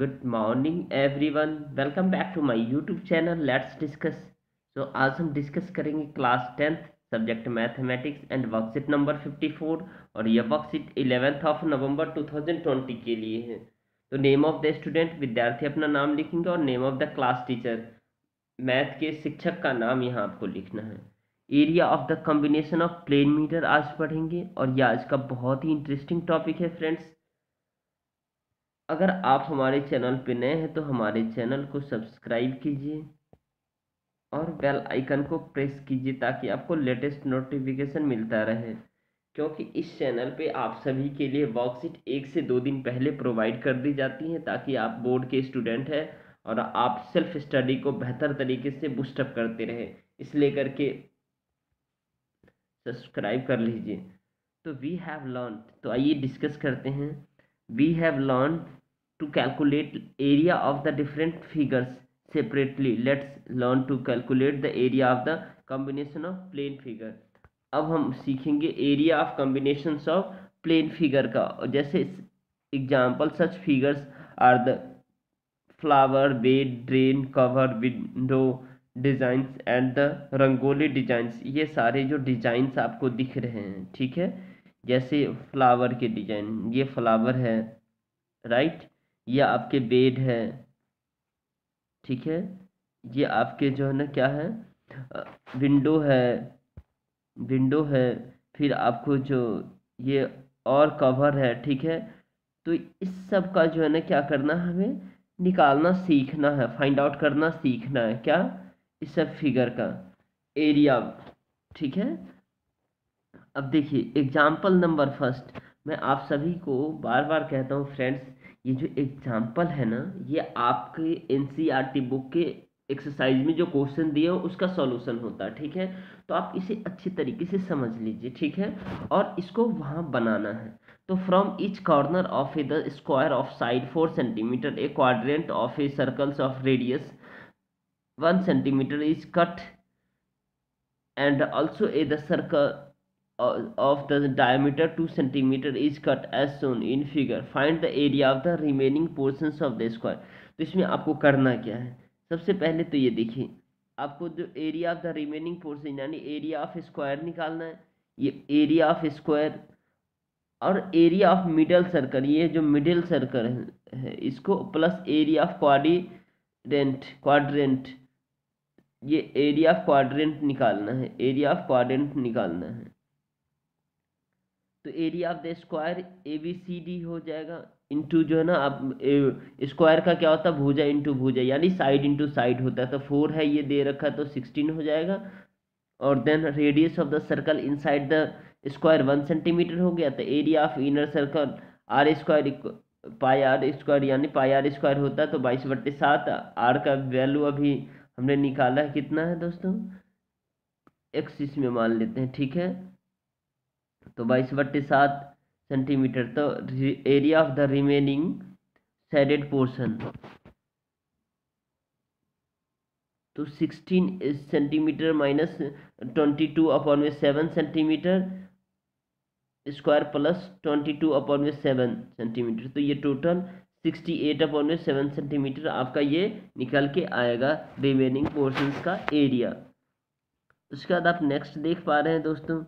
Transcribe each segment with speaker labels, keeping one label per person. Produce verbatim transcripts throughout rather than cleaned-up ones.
Speaker 1: Good morning everyone, welcome back to my YouTube channel let's discuss. तो आज हम discuss करेंगे class tenth subject mathematics and worksheet number fifty four. और यह worksheet eleventh of November two thousand twenty के लिए है। तो नेम ऑफ द स्टूडेंट, विद्यार्थी अपना नाम लिखेंगे और name of the class teacher, math के शिक्षक का नाम यहाँ आपको लिखना है। Area of the combination of plane metre आज पढ़ेंगे और यह आज का बहुत ही इंटरेस्टिंग टॉपिक है फ्रेंड्स। अगर आप हमारे चैनल पे नए हैं तो हमारे चैनल को सब्सक्राइब कीजिए और बेल आइकन को प्रेस कीजिए ताकि आपको लेटेस्ट नोटिफिकेशन मिलता रहे, क्योंकि इस चैनल पे आप सभी के लिए वर्कशीट एक से दो दिन पहले प्रोवाइड कर दी जाती हैं ताकि आप बोर्ड के स्टूडेंट हैं और आप सेल्फ स्टडी को बेहतर तरीके से बूस्टअप करते रहे, इसलिए करके सब्सक्राइब कर लीजिए। तो वी हैव लर्न, तो आइए डिस्कस करते हैं। We have learn to calculate area of the different figures separately. Let's learn to calculate the area of the combination of plane figure. अब हम सीखेंगे area of combinations of plane figure का। जैसे example such figures are the flower, bed, drain, cover, window designs and the rangoli designs. ये सारे जो designs आपको दिख रहे हैं, ठीक है, जैसे फ्लावर के डिजाइन, ये फ्लावर है, राइट, ये आपके बेड है, ठीक है, ये आपके जो है ना क्या है, विंडो है, विंडो है, फिर आपको जो ये और कवर है, ठीक है। तो इस सब का जो है ना क्या करना है, हमें निकालना सीखना है, फाइंड आउट करना सीखना है, क्या, इस सब फिगर का एरिया, ठीक है। अब देखिए एग्जाम्पल नंबर फर्स्ट, मैं आप सभी को बार बार कहता हूँ फ्रेंड्स, ये जो एग्जाम्पल है ना, ये आपके एनसीईआरटी बुक के एक्सरसाइज में जो क्वेश्चन दिए हो उसका सॉल्यूशन होता है, ठीक है। तो आप इसे अच्छी तरीके से समझ लीजिए, ठीक है, और इसको वहाँ बनाना है। तो from each corner of a the square of side four centimetre a quadrant of a circles of radius one centimetre is cut and also a the circle of the diameter two centimeter is cut as shown in figure. Find the area of the remaining portions of the square. तो इसमें आपको करना क्या है, सबसे पहले तो ये देखिए, आपको जो area of the remaining portion यानी एरिया ऑफ स्क्वायर निकालना है। ये एरिया ऑफ स्क्वायर और एरिया ऑफ मिडल सर्कल, ये जो मिडिल सर्कल है इसको plus area of quadrant, quadrant ये एरिया ऑफ क्वाड्रेंट निकालना है, एरिया ऑफ क्वाड्रेंट निकालना है। तो area of the square A B C D हो जाएगा, इनटू जो है ना, आप स्क्वायर का क्या होता है, भुजा इनटू भुजा, यानी साइड इनटू साइड होता है। तो फोर है, ये दे रखा है तो सिक्सटीन हो जाएगा। और then radius of the circle inside the square one centimetre हो गया। तो area of inner circle r square pi r square यानी पाई आर स्क्वायर होता है, तो बाईस बट्टे सात। आर का वैल्यू अभी हमने निकाला है, कितना है दोस्तों, एक्स इसमें मान लेते हैं, ठीक है। तो बाईस बट्टे सात सेंटीमीटर। तो area of the remaining shaded portion, तो sixteen centimetre minus twenty two upon में seven centimetre square plus twenty two upon में सेवन सेंटीमीटर, तो ये टोटल सिक्सटी एट अपॉन में सेवन सेंटीमीटर आपका ये निकल के आएगा रिमेनिंग पोर्शंस का एरिया। उसके बाद आप नेक्स्ट देख पा रहे हैं दोस्तों,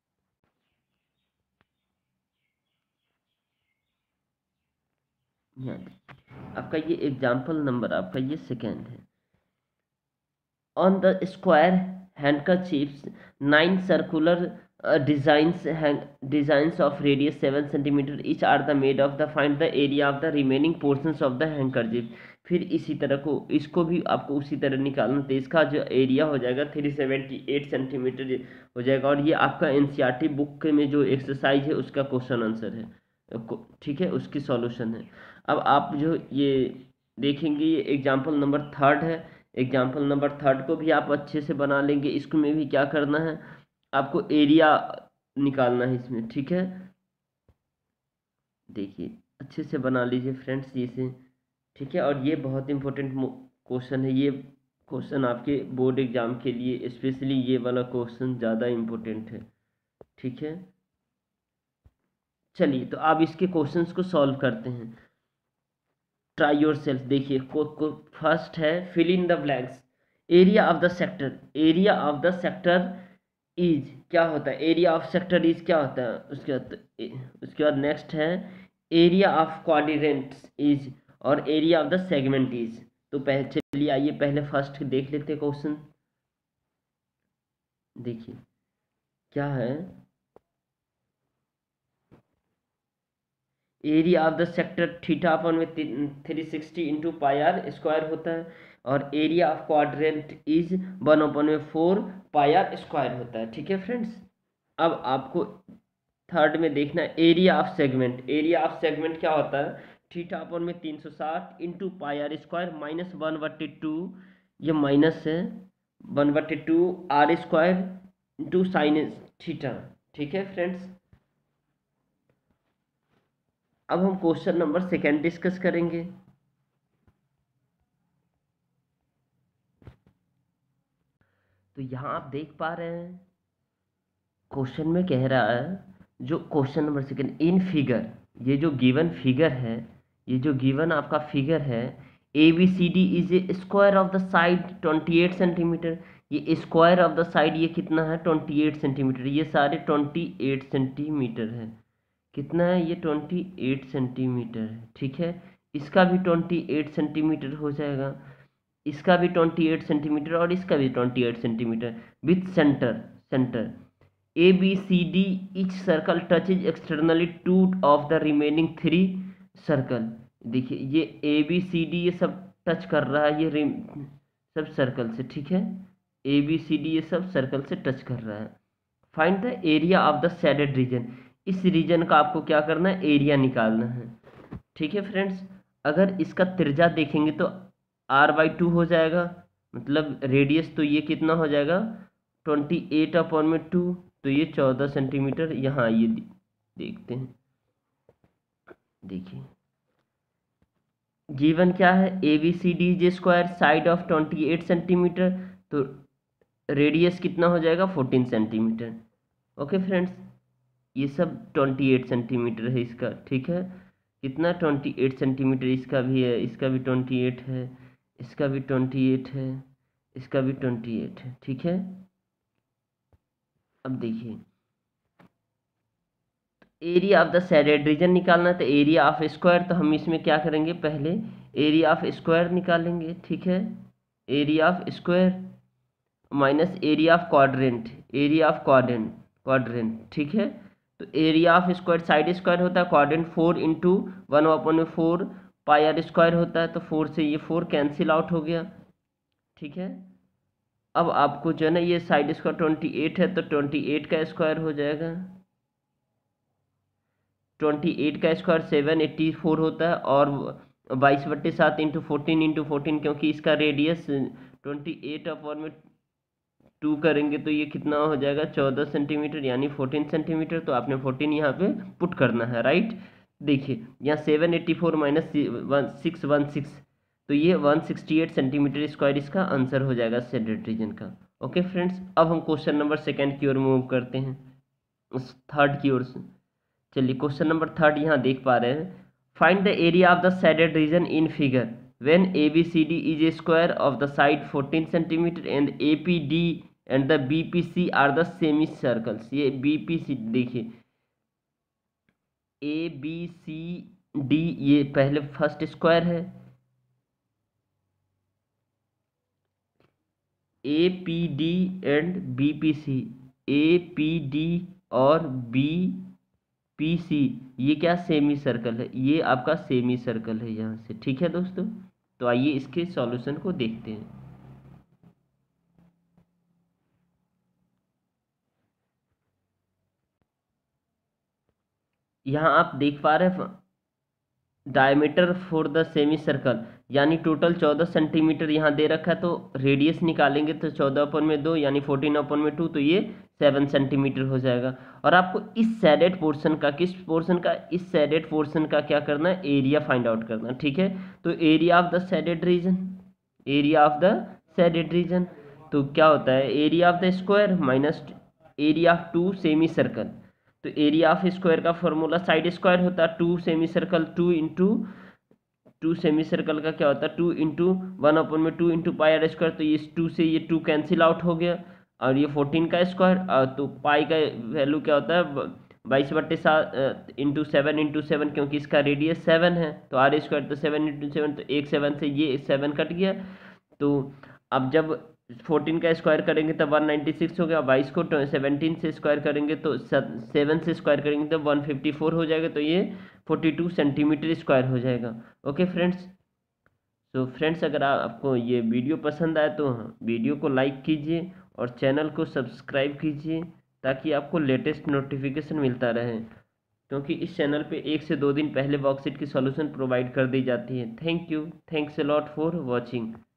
Speaker 1: आपका ये एग्जाम्पल नंबर, आपका ये सेकेंड है। On the square handkerchiefs nine circular designs designs of radius seven centimetre each are the made of the find the area of the remaining portions of the handkerchief. फिर इसी तरह को इसको भी आपको उसी तरह निकालना, तो इसका जो एरिया हो जाएगा थ्री सेवेंटी एट सेंटीमीटर हो जाएगा। और ये आपका एनसीईआरटी बुक में जो एक्सरसाइज है उसका क्वेश्चन आंसर है, ठीक है, उसकी सॉल्यूशन है। अब आप जो ये देखेंगे, ये एग्जाम्पल नंबर थर्ड है। एग्जाम्पल नंबर थर्ड को भी आप अच्छे से बना लेंगे। इसको में भी क्या करना है, आपको एरिया निकालना है इसमें, ठीक है। देखिए अच्छे से बना लीजिए फ्रेंड्स इसे, ठीक है। और ये बहुत इंपॉर्टेंट क्वेश्चन है, ये क्वेश्चन आपके बोर्ड एग्जाम के लिए स्पेशली ये वाला क्वेश्चन ज़्यादा इम्पोर्टेंट है, ठीक है। चलिए तो आप इसके क्वेश्चंस को सॉल्व करते हैं। Try yourself. देखिए को, को फर्स्ट है fill in the blanks. Area of the sector, area of the sector is क्या होता है, एरिया ऑफ सेक्टर इज क्या होता है। उसके बाद उसके बाद नेक्स्ट है एरिया ऑफ क्वाड्रेंट्स इज और area of the segment is. तो पहले चलिए आइए पहले फर्स्ट देख लेते हैं क्वेश्चन। देखिए क्या है, area of the sector theta upon में three sixty into pi r square होता है और area of quadrant is one upon में फोर पाई आर स्क्वायर होता है। ठीक है फ्रेंड्स, अब आपको थर्ड में देखना है area of segment. Area of segment क्या होता है, थीटा अपन में तीन सौ साठ into pi r square minus one बट्टे टू, ये माइनस है वन बट्टे two r square into sine theta. ठीक है फ्रेंड्स, अब हम क्वेश्चन नंबर सेकेंड डिस्कस करेंगे। तो यहाँ आप देख पा रहे हैं क्वेश्चन में कह रहा है, जो question number second in figure, ये जो गिवन फिगर है, ये जो गिवन आपका फिगर है A B C D is a square of the side twenty eight centimetre. ये स्क्वायर ऑफ द साइड ये कितना है ट्वेंटी एट सेंटीमीटर, ये सारे ट्वेंटी एट सेंटीमीटर है। कितना है ये ट्वेंटी एट सेंटीमीटर है। ठीक है, इसका भी ट्वेंटी एट सेंटीमीटर हो जाएगा, इसका भी ट्वेंटी एट सेंटीमीटर और इसका भी twenty eight centimetre with centre centre A B C D each circle touches externally two of the remaining three circle. देखिए ये ए बी सी डी ये सब टच कर रहा है, ये सब सर्कल से। ठीक है, ए बी सी डी ये सब सर्कल से टच कर रहा है। Find the area of the shaded region, इस रीजन का आपको क्या करना है, एरिया निकालना है। ठीक है फ्रेंड्स, अगर इसका त्रिज्या देखेंगे तो आर बाई टू हो जाएगा, मतलब रेडियस तो ये कितना हो जाएगा ट्वेंटी एट अपॉन में टू, तो ये चौदह सेंटीमीटर। यहाँ ये देखते हैं, देखिए गिवन क्या है A B C D J square side of twenty eight centimetre, तो रेडियस कितना हो जाएगा फोर्टीन सेंटीमीटर। ओके फ्रेंड्स, ये सब ट्वेंटी एट सेंटीमीटर है इसका। ठीक है, कितना ट्वेंटी एट सेंटीमीटर इसका भी है, इसका भी ट्वेंटी एट है, इसका भी ट्वेंटी एट है, इसका भी ट्वेंटी एट है। ठीक है, अब देखिए area of the shaded region निकालना है, तो एरिया ऑफ स्क्वायर, तो हम इसमें क्या करेंगे पहले एरिया ऑफ स्क्वायर निकालेंगे। ठीक है, area of square minus area of quadrant, area of quadrant quadrant ठीक है, तो area of square side square होता है, quadrant four into one upon में फोर पाई आर स्क्वायर होता है, तो फोर से ये फोर कैंसिल आउट हो गया। ठीक है, अब आपको जो है ना ये साइड स्क्वायर ट्वेंटी एट है, तो ट्वेंटी एट का स्क्वायर हो जाएगा, ट्वेंटी एट का स्क्वायर सेवन एट्टी फोर होता है, और बाईस बट्टे सात इंटू फोर्टीन इंटू फोर्टीन, क्योंकि इसका रेडियस ट्वेंटी एट अपॉन में टू करेंगे तो ये कितना हो जाएगा चौदह सेंटीमीटर, यानी फोर्टीन सेंटीमीटर। तो आपने फोर्टीन यहाँ पे पुट करना है, राइट। देखिए यहाँ seven eighty four minus one six one six, तो ये one sixty eight centimetre square इसका आंसर हो जाएगा शेडेड रीजन का। ओके फ्रेंड्स, अब हम क्वेश्चन नंबर सेकेंड की ओर मूव करते हैं, उस थर्ड की ओर से। चलिए क्वेश्चन नंबर थर्ड यहाँ देख पा रहे हैं, find the area of the shaded region in figure when A B C D is a square of the side fourteen centimetre and A P D and the B P C are the semi circles. ये B P C देखिए A B C D ये पहले first square है, A P D and B P C, A P D और B P C ये क्या semi circle है, ये आपका सेमी सर्कल है यहाँ से। ठीक है दोस्तों, तो आइए इसके सॉल्यूशन को देखते हैं। यहाँ आप देख पा रहे हैं diameter for the semi circle, यानी टोटल चौदह सेंटीमीटर यहाँ दे रखा है, तो रेडियस निकालेंगे तो चौदह अपन में दो यानी फोर्टीन अपन में टू, तो ये सेवन सेंटीमीटर हो जाएगा। और आपको इस शेडेड पोर्शन का, किस पोर्शन का, इस शेडेड पोर्शन का क्या करना है, एरिया फाइंड आउट करना। ठीक है, तो area of the shaded region, area of the shaded region तो क्या होता है area of the square minus area of two semi circle, तो एरिया ऑफ स्क्वायर का फॉर्मूला साइड स्क्वायर होता है, two semi circle two into two semi circle का क्या होता है, टू इंटू वन अपन में two into pi r square, तो ये टू से ये टू कैंसिल आउट हो गया, और ये फोर्टीन का स्क्वायर, तो पाई का वैल्यू क्या होता है बाईस बट्टे सात इंटू सेवन इंटू सेवन, क्योंकि इसका रेडियस सेवन है, तो आर स्क्वायर तो सेवन इंटू सेवन, तो एक सेवन से ये सेवन कट गया। तो अब जब फोर्टीन का स्क्वायर करेंगे तब वन नाइन्टी सिक्स हो गया, बाईस को सेवनटीन से स्क्वायर करेंगे तो सेवन से स्क्वायर करेंगे तो वन फिफ्टी फोर हो जाएगा, तो ये फोर्टी टू सेंटीमीटर स्क्वायर हो जाएगा। ओके फ्रेंड्स, तो फ्रेंड्स अगर आप, आपको ये वीडियो पसंद आए तो वीडियो को लाइक कीजिए और चैनल को सब्सक्राइब कीजिए, ताकि आपको लेटेस्ट नोटिफिकेशन मिलता रहे, क्योंकि इस चैनल पे एक से दो दिन पहले वर्कशीट की सॉल्यूशन प्रोवाइड कर दी जाती है। Thank you, thanks a lot for watching.